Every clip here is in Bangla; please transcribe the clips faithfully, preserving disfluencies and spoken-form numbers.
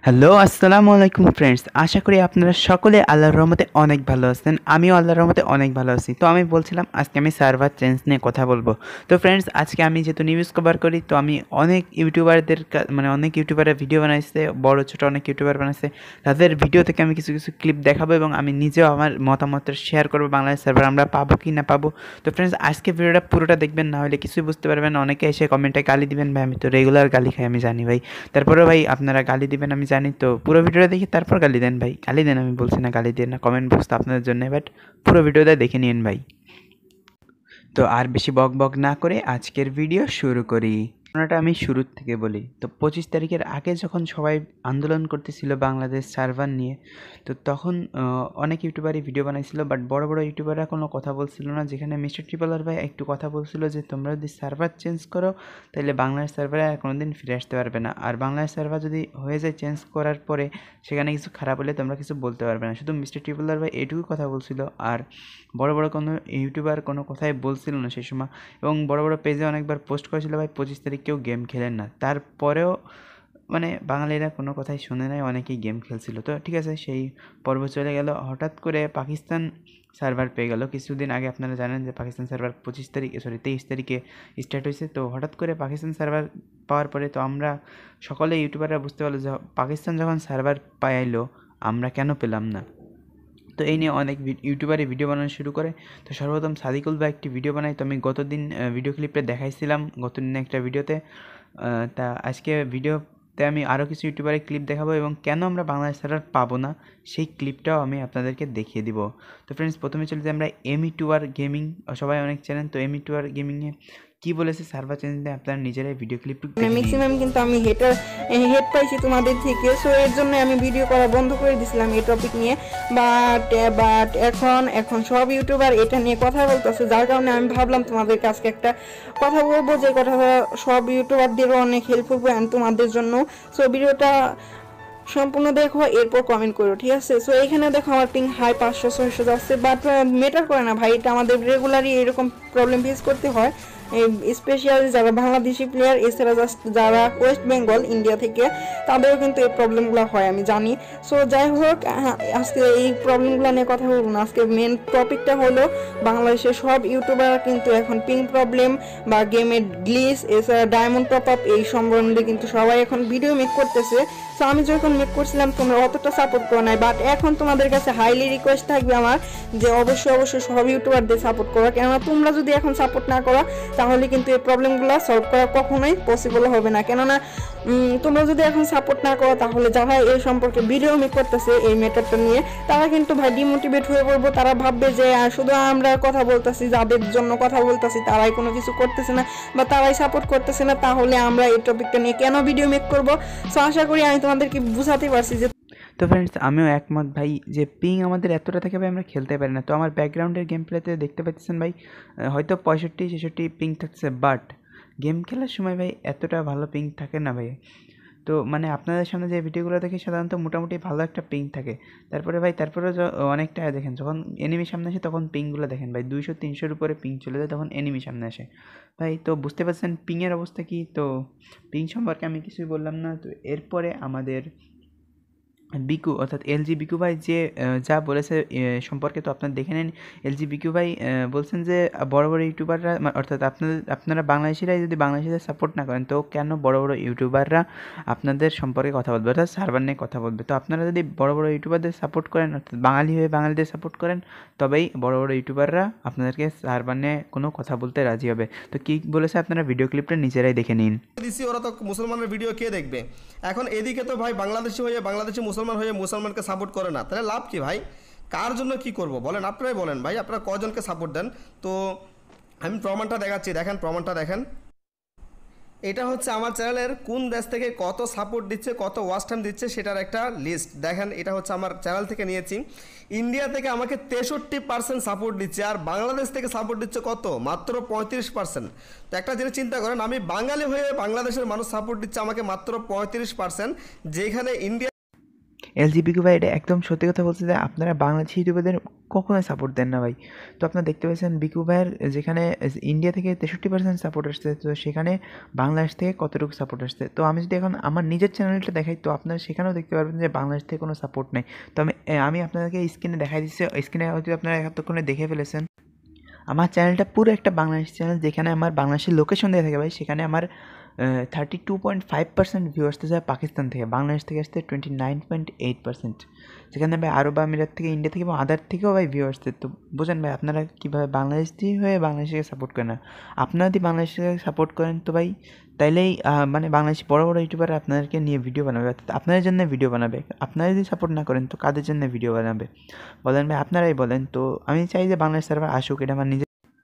হ্যালো আসসালামু আলাইকুম ফ্রেন্ডস, আশা করি আপনারা সকলে আল্লাহর রহমতে অনেক ভালো আছেন। আমিও আল্লাহর রহমতে অনেক ভালো আছি। তো আমি বলছিলাম আজকে আমি সার্ভার চেঞ্জ নিয়ে কথা বলবো। তো ফ্রেন্ডস, আজকে আমি যেহেতু নিউজ কভার করি, তো আমি অনেক ইউটিউবারদের মানে অনেক ইউটিউবারের ভিডিও বানাইছে, বড় ছোট অনেক ইউটিউবার বানাইছে, তাদের ভিডিও থেকে আমি কিছু কিছু ক্লিপ দেখাবো এবং আমি নিজেও আমার মতামত শেয়ার করবো বাংলাদেশ সার্ভার আমরা পাবো কি না পাবো। তো ফ্রেন্ডস, আজকে ভিডিওটা পুরোটা দেখবেন, না হলে কিছুই বুঝতে পারবেন না। অনেকে এসে কমেন্টে গালি দিবেন, ভাই আমি তো রেগুলার গালি খাই, আমি জানি ভাই। তারপরেও ভাই আপনারা গালি দিবেন আমি জানি, তো পুরো ভিডিওটা দেখি তারপর গালি দেন ভাই। গালি দেন, আমি বলছি না গালি দেন না, কমেন্ট বক্স তো আপনাদের জন্য, বাট পুরো ভিডিওটা দেখে নিন ভাই। তো আর বেশি বক বক না করে আজকের ভিডিও শুরু করি। ঘটনাটা আমি শুরুর থেকে বলি। তো পঁচিশ তারিখের আগে যখন সবাই আন্দোলন করতেছিল বাংলাদেশ সার্ভার নিয়ে, তো তখন অনেক ইউটিউবারই ভিডিও বানাইছিল, বাট বড় বড় ইউটিউবাররা কোনো কথা বলছিল না। যেখানে মিস্টার ট্রিপলার ভাই একটু কথা বলছিল যে তোমরা যদি সার্ভার চেঞ্জ করো তাহলে বাংলাদেশ সার্ভারে আর কোনো দিন ফিরে আসতে পারবে না, আর বাংলাদেশ সার্ভার যদি হয়ে যায় চেঞ্জ করার পরে সেখানে কিছু খারাপ হলে তোমরা কিছু বলতে পারবে না। শুধু মিস্টার ট্রিপলার ভাই এটুকু কথা বলছিল, আর বড় বড় কোনো ইউটিউবার কোনো কথাই বলছিল না সেই সময়। এবং বড় বড় পেজে অনেকবার পোস্ট করেছিল ভাই পঁচিশ তারিখ কেউ গেম খেলেন না, তারপরেও মানে বাঙালিরা কোনো কথাই শুনে নাই, অনেকেই গেম খেলছিল। তো ঠিক আছে, সেই পর্ব চলে গেল। হঠাৎ করে পাকিস্তান সার্ভার পেয়ে গেল কিছুদিন আগে। আপনারা জানেন যে পাকিস্তান সার্ভার পঁচিশ তারিখ সরি তেইশ তারিখে স্টার্ট হয়েছে। তো হঠাৎ করে পাকিস্তান সার্ভার পাওয়ার পরে তো আমরা সকলে ইউটিউবাররা বুঝতে পারলো যে পাকিস্তান যখন সার্ভার পাইলো আমরা কেন পেলাম না। তো এই নিয়ে অনেক ইউটিউবারই ভিডিও বানানো শুরু করে। তো সর্বপ্রথম সাদিকুল বা একটি ভিডিও বানাই, তো আমি গতদিন ভিডিও ক্লিপে দেখাইছিলাম গতদিন একটা ভিডিওতে। তা আজকে ভিডিওতে আমি আরও কিছু ইউটিউবারের ক্লিপ দেখাবো এবং কেন আমরা বাংলাদেশ সার্ভার পাবো না সেই ক্লিপটাও আমি আপনাদেরকে দেখিয়ে দিব। তো ফ্রেন্ডস, প্রথমে চলে যাই আমরা এম ই টু আর গেমিং, সবাই অনেক চ্যানেল। তো এম ই টু আর গেমিংয়ে কি বলেছে সার্ভার চেঞ্জ নিয়ে আপনারা নিজেরাই ভিডিও ক্লিপ ম্যাক্সিমাম কিন্তু আমি হেটার হেড পাইছি তোমাদের থেকে, সো এর জন্য আমি ভিডিও করা বন্ধ করে দিয়েছিলাম এই টপিক নিয়ে। বাট বাট এখন এখন সব ইউটিউবার এটা নিয়ে কথা বলতেছে, যার কারণে আমি ভাবলাম তোমাদের কাছে একটা কথা বলবো, যে কথাটা সব ইউটিউবারদেরও অনেক হেল্পফুল অ্যান্ড তোমাদের জন্য। সো ভিডিওটা সম্পূর্ণ দেখো, এরপর কমেন্ট করো, ঠিক আছে? সো এখানে দেখো আমার পিং হাই পাঁচশো ছয়শো যাচ্ছে, বাট মেটার করে না ভাই, এটা আমাদের রেগুলারই এরকম প্রবলেম ফেস করতে হয়, স্পেশালি যারা বাংলাদেশি প্লেয়ার। এছাড়া জাস্ট যারা ওয়েস্ট বেঙ্গল ইন্ডিয়া থেকে তাদেরও কিন্তু এই প্রবলেমগুলো হয়, আমি জানি। সো যাই হোক, আজকে এই প্রবলেমগুলো নিয়ে কথা বলবো না। আজকে মেন টপিকটা হলো বাংলাদেশের সব ইউটিউবার কিন্তু এখন পিং প্রবলেম বা গেমের গ্লিচ, এছাড়া ডায়মন্ড টপ আপ এই সম্বন্ধে কিন্তু সবাই এখন ভিডিও মেক করতেছে। সো আমি যখন মেক করছিলাম তোমরা অতটা সাপোর্ট করো নাই, বাট এখন তোমাদের কাছে হাইলি রিকোয়েস্ট থাকবে আমার যে অবশ্যই অবশ্যই সব ইউটিউবারদের সাপোর্ট করো, কেননা তোমরা যদি এখন সাপোর্ট না করো তাহলে কিন্তু এই প্রবলেমগুলো সলভ করা কখনোই পসিবল হবে না। কেননা তোমরা যদি এখন সাপোর্ট না করো তাহলে যারা এই সম্পর্কে ভিডিও মেক করতেছে এই ম্যাটারটা নিয়ে, তারা কিন্তু ভাই ডিমোটিভেট হয়ে পড়বো। তারা ভাববে যে শুধু আমরা কথা বলতেছি, যাদের জন্য কথা বলতেছি তারাই কোনো কিছু করতেছে না বা তারাই সাপোর্ট করতেছে না, তাহলে আমরা এই টপিকটা নিয়ে কেন ভিডিও মেক করবো? সো আশা করি আমি তোমাদেরকে বুঝাতে পারছি যে। তো ফ্রেন্ডস, আমিও একমত ভাই যে পিং আমাদের এতটা থাকে ভাই আমরা খেলতে পারি না। তো আমার ব্যাকগ্রাউন্ডের গেম প্লেতে দেখতে পাচ্ছেন ভাই হয়তো পঁয়ষট্টি ছেষট্টি পিং থাকছে, বাট গেম খেলার সময় ভাই এতটা ভালো পিং থাকে না ভাই। তো মানে আপনাদের সামনে যে ভিডিওগুলো দেখে সাধারণত মোটামুটি ভালো একটা পিং থাকে, তারপরে ভাই তারপরে অনেকটা দেখেন যখন এনিমি সামনে আসে তখন পিংগুলো দেখেন ভাই দুইশো তিনশোর উপরে পিং চলে যায় তখন এনিমি সামনে আসে ভাই। তো বুঝতে পারছেন পিংয়ের অবস্থা কী। তো পিং সম্পর্কে আমি কিছুই বললাম না। তো এরপরে আমাদের বিকু অর্থাৎ এলজি বিকু ভাই যে যা বলেছে সম্পর্কে তো আপনারা দেখে নেন। এলজি বিকু ভাই বলছেন যে বড় বড় ইউটিউবাররা অর্থাৎ আপনাদের আপনারা বাংলাদেশিরাই যদি বাংলাদেশিদের সাপোর্ট না করেন তো কেন বড় বড় ইউটিউবাররা আপনাদের সম্পর্কে কথা বলবে, অর্থাৎ সার্ভার নিয়ে কথা বলবে। তো আপনারা যদি বড় বড় ইউটিউবারদের সাপোর্ট করেন, অর্থাৎ বাঙালি হয়ে বাঙালিদের সাপোর্ট করেন, তবেই বড় বড় ইউটিউবাররা আপনাদেরকে সার্ভার নিয়ে কোনো কথা বলতে রাজি হবে। তো কী বলেছে আপনারা ভিডিও ক্লিপটা নিজেরাই দেখে নিন। ওরা তো মুসলমানের ভিডিও কে দেখবে? এখন এদিকে তো ভাই বাংলাদেশি হয়ে বাংলাদেশি মুসলমান হয়ে মুসলমানকে সাপোর্ট করে না, তাহলে লাভ কি ভাই? কার জন্য কি করব বলেন? আপনারাই বলেন ভাই, আপনারা কজনকে সাপোর্ট দেন? তো আমি প্রমাণটা দেখাচ্ছি, দেখেন প্রমাণটা দেখেন। এটা হচ্ছে আমার চ্যানেলের কোন দেশ থেকে কত সাপোর্ট দিচ্ছে, কত ওয়াচ টাইম দিচ্ছে সেটার একটা লিস্ট দেখেন। এটা হচ্ছে আমার চ্যানেল থেকে নিয়েছি। ইন্ডিয়া থেকে আমাকে তেষট্টি পার্সেন্ট সাপোর্ট দিচ্ছে, আর বাংলাদেশ থেকে সাপোর্ট দিচ্ছে কত? মাত্র পঁয়ত্রিশ পার্সেন্ট। তো একটা জিনিস চিন্তা করেন, আমি বাঙালি হয়ে বাংলাদেশের মানুষ সাপোর্ট দিচ্ছে আমাকে মাত্র পঁয়ত্রিশ পার্সেন্ট, যেখানে ইন্ডিয়া এলজি বিকু ভাই এটা একদম সত্যি কথা বলছে যে আপনারা বাংলাদেশি ইউটিউবারদের কখনোই সাপোর্ট দেন না ভাই। তো আপনারা দেখতে পাচ্ছেন বিকু ভাইয়ের যেখানে ইন্ডিয়া থেকে তেষট্টি পার্সেন্ট সাপোর্ট আসছে, তো সেখানে বাংলাদেশ থেকে কতটুকু সাপোর্ট আসছে। তো আমি যদি এখন আমার নিজের চ্যানেলটা দেখাই, তো আপনারা সেখানেও দেখতে পারবেন যে বাংলাদেশ থেকে কোনো সাপোর্ট নেই। তো আমি আমি আপনাদেরকে স্ক্রিনে দেখাই দিচ্ছি, স্ক্রিনে হয়তো আপনারা এতক্ষণে দেখে ফেলেছেন। আমার চ্যানেলটা পুরো একটা বাংলাদেশ চ্যানেল, যেখানে আমার বাংলাদেশের লোকেশন দেওয়া থাকে ভাই। সেখানে আমার thirty two point five percent view আসতে যায় পাকিস্তান থেকে, বাংলাদেশ থেকে আসতে twenty nine point eight percent, যেখানে ভাই আরব আমিরাত থেকে, ইন্ডিয়া থেকে এবং আদার থেকেও ভাই ভিউ আসছে। তো বোঝেন ভাই আপনারা কীভাবে বাংলাদেশি হয়ে বাংলাদেশকে সাপোর্ট করেন না। আপনারা যদি বাংলাদেশকে সাপোর্ট করেন তো ভাই তাইলেই মানে বাংলাদেশি বড় বড় ইউটিউবার আপনাদেরকে নিয়ে ভিডিও বানাবে, অর্থাৎ আপনাদের জন্য ভিডিও বানাবে। আপনারা যদি সাপোর্ট না করেন তো কাদের জন্য ভিডিও বানাবে বলেন ভাই, আপনারাই বলেন। তো আমি চাই যে বাংলাদেশ সার্ভার আসুক, এটা আমার নিজের।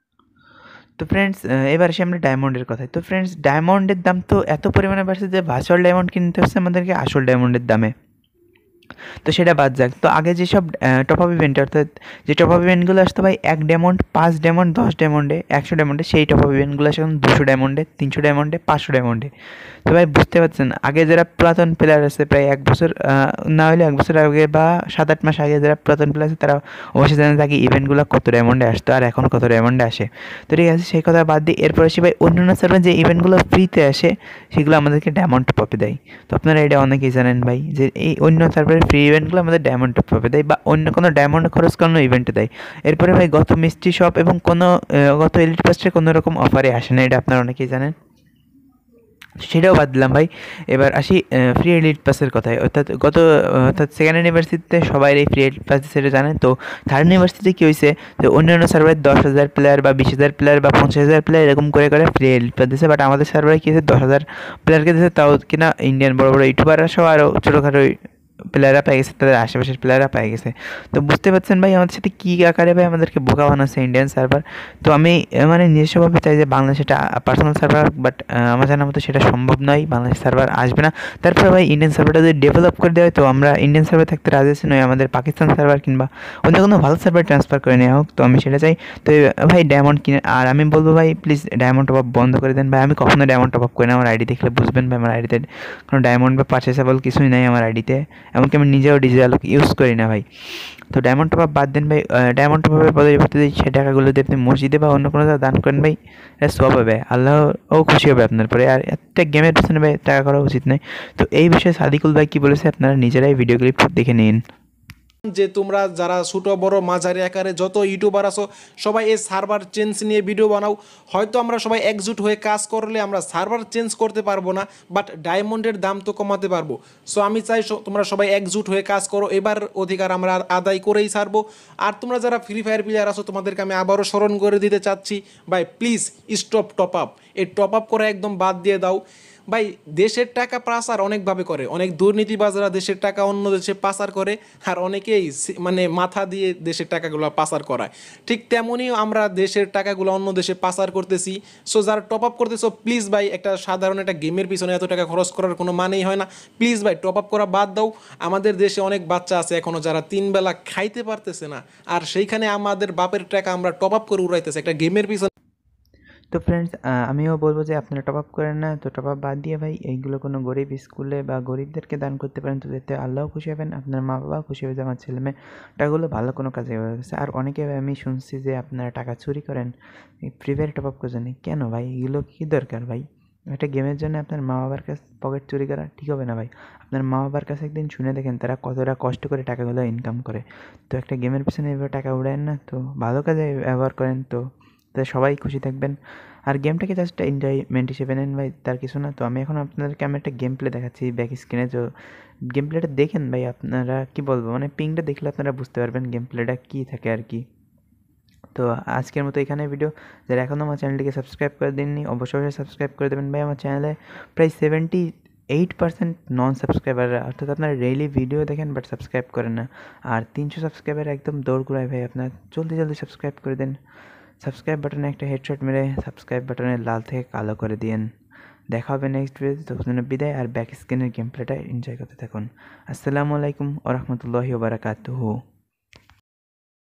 তো ফ্রেন্ডস এবার আসি আমরা ডায়মন্ডের কথায়। তো ফ্রেন্ডস ডায়মন্ডের দাম তো এত পরিমাণে বাড়ছে যে ভার্চুয়াল ডায়মন্ড কিনতে হচ্ছে আমাদেরকে আসল ডায়মন্ডের দামে। তো সেটা বাদ যাক। তো আগে যেসব টপ আপ ইভেন্ট, অর্থাৎ যে টপ আপ ইভেন্টগুলো আসতো ভাই এক ডায়মন্ড, পাঁচ ডায়মন্ড, দশ ডায়মন্ডে, একশো ডায়মন্ডে, সেই টপ আপ ইভেন্টগুলো আসে এখন দুশো ডায়মন্ডে, তিনশো ডায়মন্ডে, পাঁচশো ডায়মন্ডে। তো ভাই বুঝতে পারছেন আগে যারা পুরাতন প্লেয়ার আছে, প্রায় এক বছর না হলে এক বছর আগে বা সাত আট মাস আগে যারা পুরাতন প্লেয়ার আছে, তারা অবশ্যই জানেন তাকে ইভেন্টগুলো কত ডায়মন্ডে আসতো আর এখন কত ডায়মন্ডে আসে। তো ঠিক আছে, সেই কথা বাদ দিয়ে এরপর আসি ভাই অন্যান্য সার্ভার যে ইভেন্টগুলো ফ্রিতে আসে সেগুলো আমাদেরকে ডায়মন্ড টপে দেয়। তো আপনারা এটা অনেকেই জানেন ভাই যে এই অন্য সার্ভারের ফ্রি ইভেন্টগুলো আমাদের ডায়মন্ড টপে দেয় বা অন্য কোনো ডায়মন্ড খরচ করানো ইভেন্টে দেয়। এরপরে ভাই গত মিস্ট্রি শপ এবং কোনো গত এলিট পাসে কোনো রকম অফারে আসে না, এটা আপনারা অনেকেই জানেন। সেটাও বাদ দিলাম ভাই। এবার আসি ফ্রি এলিট পাসের কথায়। অর্থাৎ গত অর্থাৎ সেকেন্ড ইউনিভার্সিটিতে সবাই এই ফ্রি এলিট পাস সেটা জানেন। তো থার্ড ইউনিভার্সিটিতে কী হয়েছে, তো অন্যান্য সার্ভারে দশ হাজার প্লেয়ার বা বিশ হাজার প্লেয়ার বা পঞ্চাশ হাজার প্লেয়ার এরকম করে করে ফ্রি এলিট পাস দিয়েছে, বাট আমাদের সার্ভারে কী হয়েছে, দশ হাজার প্লেয়ারকে দিয়েছে, তাও কিনা ইন্ডিয়ান বড় বড় ইউটিউবাররা সহ আরও ছোটোখাটো প্লেয়াররা পেয়ে গেছে, তাদের আশেপাশের প্লেয়াররা পেয়ে গেছে। তো বুঝতে পারছেন ভাই আমাদের সাথে কী আকারে ভাই আমাদেরকে বোকা বানাচ্ছে ইন্ডিয়ান সার্ভার। তো আমি মানে নিজস্বভাবে চাই যে বাংলাদেশ এটা পার্সোনাল সার্ভার, বাট আমার জানার মতো সেটা সম্ভব নয়, বাংলাদেশ সার্ভার আসবে না। তারপরে ভাই ইন্ডিয়ান সার্ভারটা যদি ডেভেলপ করে দেওয়া হয় তো আমরা ইন্ডিয়ান সার্ভার থাকতে রাজি আছি, নয় আমাদের পাকিস্তান সার্ভার কিংবা অন্য কোনো ভালো সার্ভার ট্রান্সফার করে নেওয়া হোক। তো আমি সেটা চাই। তো ভাই ডায়মন্ড কিনে, আর আমি বলবো ভাই প্লিজ ডায়মন্ড টপ আপ বন্ধ করে দেন ভাই। আমি কখনো ডায়মন্ড টপ আপ করি না, আমার আইডি দেখলে বুঝবেন ভাই আমার আইডিতে কোনো ডায়মন্ড বা পারচেসেবল কিছুই নাই আমার আইডিতে, এমনকি আমি নিজেও ডিজিটাল ইউজ করি না ভাই। তো ডায়মন্ড টপ আপ বাদ দেন ভাই, ডায়মন্ড টপ আপের পরিবর্তে সে টাকাগুলো দিয়ে আপনি মসজিদে বা অন্য কোনো দান করেন ভাই, এটা সব হবে, আল্লাহও খুশি হবে আপনার পরে। আর একটা গেমের পিছনে ভাই টাকা করা উচিত নয়। তো এই বিষয়ে সাদিকুল ভাই কী বলেছে আপনারা নিজেরাই ভিডিও ক্লিপ দেখে নিন। যে তোমরা যারা ছোটো বড় মাঝারি আকারে যত ইউটিউবার আছো সবাই এই সার্ভার চেঞ্জ নিয়ে ভিডিও বানাও। হয়তো আমরা সবাই একজুট হয়ে কাজ করলে আমরা সার্ভার চেঞ্জ করতে পারবো না, বাট ডায়মন্ডের দাম তো কমাতে পারবো। সো আমি চাই তোমরা সবাই একজুট হয়ে কাজ করো, এবার অধিকার আমরা আদায় করেই ছাড়বো। আর তোমরা যারা ফ্রি ফায়ার প্লেয়ার আছো তোমাদেরকে আমি আবারও স্মরণ করে দিতে চাচ্ছি ভাই, প্লিজ স্টপ টপ আপ। এই টপ আপ করে একদম বাদ দিয়ে দাও ভাই। দেশের টাকা পাচার অনেকভাবে করে, অনেক দুর্নীতিবাজরা দেশের টাকা অন্য দেশে পাচার করে, আর অনেকেই মানে মাথা দিয়ে দেশের টাকাগুলো পাচার করায়। ঠিক তেমনই আমরা দেশের টাকাগুলো অন্য দেশে পাচার করতেছি। সো যারা টপ আপ করতেছো প্লিজ ভাই, একটা সাধারণ একটা গেমের পিছনে এত টাকা খরচ করার কোনো মানেই হয় না। প্লিজ ভাই টপ আপ করা বাদ দাও। আমাদের দেশে অনেক বাচ্চা আছে এখনও যারা তিন বেলা খাইতে পারতেছে না, আর সেইখানে আমাদের বাপের টাকা আমরা টপ আপ করে উড়াইতেছি একটা গেমের পিছনে। তো ফ্রেন্ডস আমিও বলবো যে আপনারা টপ আপ করেন না, তো টপ আপ বাদ দিয়ে ভাই এইগুলো কোনো গরিব স্কুলে বা গরিবদেরকে দান করতে পারেন, তো এতে আল্লাহও খুশি হবেন, আপনার মা বাবাও খুশি হবে যে আমার ছেলে মেয়ে টাকাগুলো ভালো কোনো কাজে ব্যবহার করছে। আর অনেকে আমি শুনছি যে আপনারা টাকা চুরি করেন ফ্রি ফায়ার টপ আপ করছেন, কেন ভাই এগুলো কী দরকার ভাই? একটা গেমের জন্য আপনার মা বাবার কাছে পকেট চুরি করা ঠিক হবে না ভাই। আপনার মা বাবার কাছে একদিন শুনে দেখেন তারা কতটা কষ্ট করে টাকাগুলো ইনকাম করে। তো একটা গেমের পিছনে এভাবে টাকা উড়ায়েন না, তো ভালো কাজে ব্যবহার করেন, তো তাই সবাই খুশি থাকবেন। আর গেমটাকে জাস্ট এনজয়মেন্ট হিসেবে নেন ভাই, তার কিছু না। তো আমি এখন আপনাদেরকে আমি একটা গেম প্লে দেখাচ্ছি ব্যাক স্ক্রিনে। তো গেম প্লেটা দেখেন ভাই, আপনারা কী বলবো, মানে পিংটা দেখলে আপনারা বুঝতে পারবেন গেম প্লেটা কী থাকে আর কি। তো আজকের মতো এখানে ভিডিও। যারা এখনও আমার চ্যানেলটিকে সাবস্ক্রাইব করে দেননি অবশ্যই অবশ্যই সাবস্ক্রাইব করে দেবেন ভাই। আমার চ্যানেলে প্রায় সেভেন্টি এইট পার্সেন্ট নন সাবস্ক্রাইবাররা, অর্থাৎ আপনারা ডেইলি ভিডিও দেখেন বাট সাবস্ক্রাইব করেন না। আর তিনশো সাবস্ক্রাইবার একদম দৌড় ঘুরায় ভাই, আপনার জলদি জলদি সাবস্ক্রাইব করে দেন। সাবস্ক্রাইব বাটনে একটা হেডশট মেরে সাবস্ক্রাইব বাটনে লাল থেকে কালো করে দিন। দেখা হবে নেক্সট ভিডিওতে, তখন বিদায়। আর ব্যাক স্ক্রিনের গেম প্লেটা এনজয় করতে থাকুন। আসসালামু আলাইকুম ওয়া রাহমাতুল্লাহি ওয়া বারাকাতুহু।